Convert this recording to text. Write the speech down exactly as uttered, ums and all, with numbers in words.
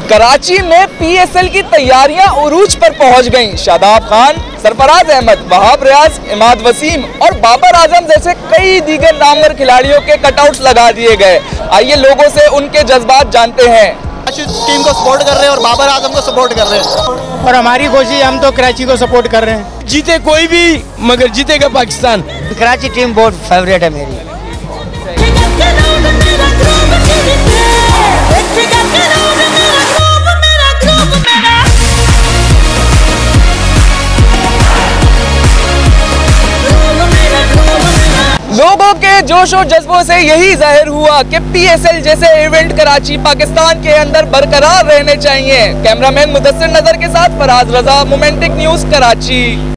कराची में पीएसएल की तैयारियां उरूज पर पहुंच गईं। शादाब खान, सरफराज अहमद, वहाब रियाज, इमाद वसीम और बाबर आजम जैसे कई दीगर नामवर खिलाड़ियों के कटआउट्स लगा दिए गए। आइए लोगों से उनके जज्बात जानते हैं। टीम को सपोर्ट कर रहे हैं और बाबर आजम को सपोर्ट कर रहे हैं और हमारी कोशिश, हम तो कराची को सपोर्ट कर रहे हैं। जीते कोई भी मगर जीतेगा पाकिस्तान। कराची टीम बहुत फेवरेट है मेरी। लोगों के जोश और जज्बों से यही जाहिर हुआ कि पीएसएल जैसे इवेंट कराची पाकिस्तान के अंदर बरकरार रहने चाहिए। कैमरामैन मुदस्सिर नजर के साथ फराज रजा, मोमेंटिक न्यूज, कराची।